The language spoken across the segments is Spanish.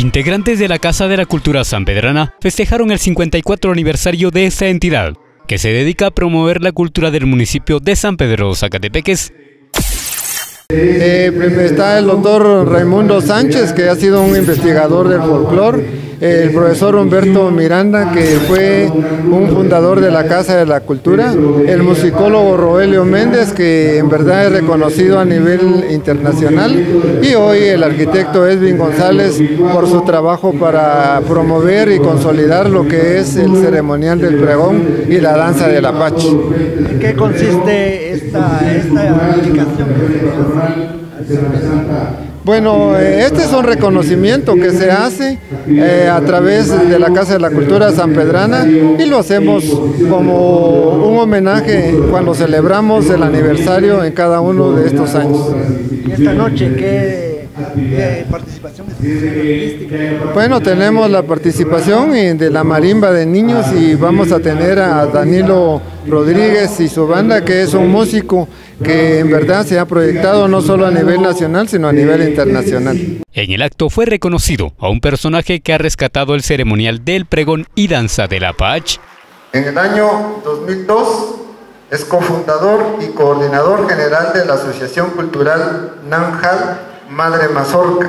Integrantes de la Casa de la Cultura Sanpedrana festejaron el 54 aniversario de esta entidad, que se dedica a promover la cultura del municipio de San Pedro Zacatepeques. Está el doctor Raimundo Sánchez, que ha sido un investigador del folclore, el profesor Humberto Miranda, que fue un fundador de la Casa de la Cultura, el musicólogo Roelio Méndez, que en verdad es reconocido a nivel internacional, y hoy el arquitecto Edwin González por su trabajo para promover y consolidar lo que es el ceremonial del pregón y la danza del Apache. ¿En qué consiste esta aplicación que se hace? Bueno, este es un reconocimiento que se hace a través de la Casa de la Cultura Sanpedrana, y lo hacemos como un homenaje cuando celebramos el aniversario en cada uno de estos años. ¿Y esta noche qué participación artística? Bueno, tenemos la participación de la marimba de niños, y vamos a tener a Danilo Rodríguez y su banda, que es un músico que en verdad se ha proyectado no solo a nivel nacional, sino a nivel internacional. En el acto fue reconocido a un personaje que ha rescatado el ceremonial del pregón y danza del Apache. En el año 2002 es cofundador y coordinador general de la Asociación Cultural Nanjal Madre Mazorca.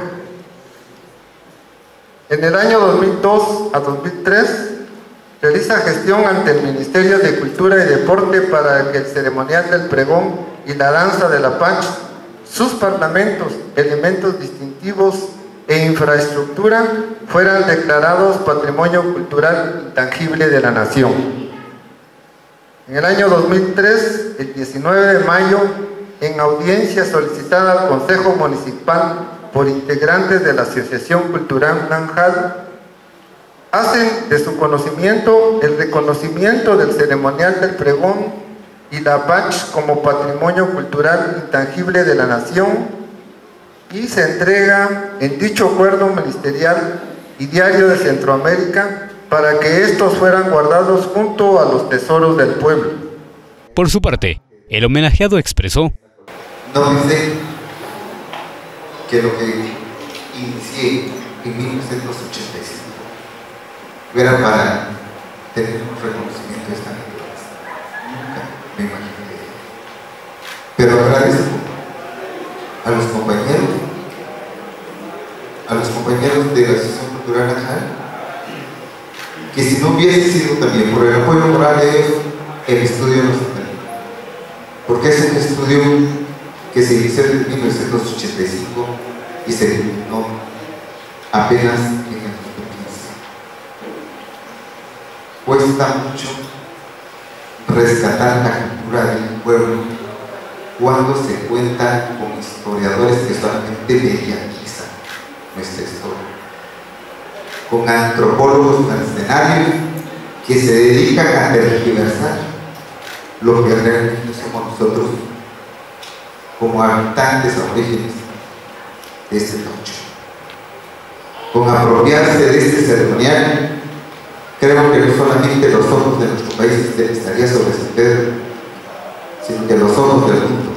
En el año 2002 a 2003 realiza gestión ante el Ministerio de Cultura y Deporte para que el ceremonial del pregón y la danza del Apache, sus parlamentos, elementos distintivos e infraestructura fueran declarados Patrimonio Cultural Intangible de la Nación. En el año 2003, el 19 de mayo, en audiencia solicitada al Consejo Municipal por integrantes de la Asociación Cultural Nanjal, hacen de su conocimiento el reconocimiento del ceremonial del pregón y la Apache como patrimonio cultural intangible de la nación, y se entrega en dicho acuerdo ministerial y Diario de Centroamérica para que estos fueran guardados junto a los tesoros del pueblo. Por su parte, el homenajeado expresó: No pensé que lo que inicié en 1985 era para tener un reconocimiento de esta naturaleza. Nunca me imaginé. Pero agradezco a los compañeros de la Asociación Cultural Nanjal, que si no hubiese sido también por el apoyo moral de ellos, el estudio no se terminó. Porque es un estudio que se inició en 1985 y se terminó apenas en el 2015. Cuesta mucho rescatar la cultura del pueblo cuando se cuenta con historiadores que solamente mediatizan nuestra historia, con antropólogos mercenarios que se dedican a tergiversar lo que realmente somos nosotros como habitantes aborígenes de este tocho. Con apropiarse de este ceremonial, creo que no solamente los ojos de nuestro país estaría sobre San Pedro, sino que los ojos del mundo.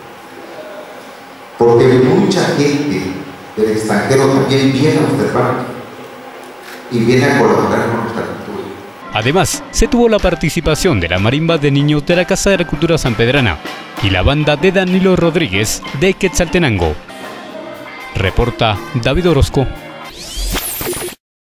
Porque mucha gente del extranjero también viene a observar y viene a colaborar con nuestra cultura. Además, se tuvo la participación de la marimba de niños de la Casa de la Cultura Sanpedrana y la banda de Danilo Rodríguez de Quetzaltenango. Reporta David Orozco.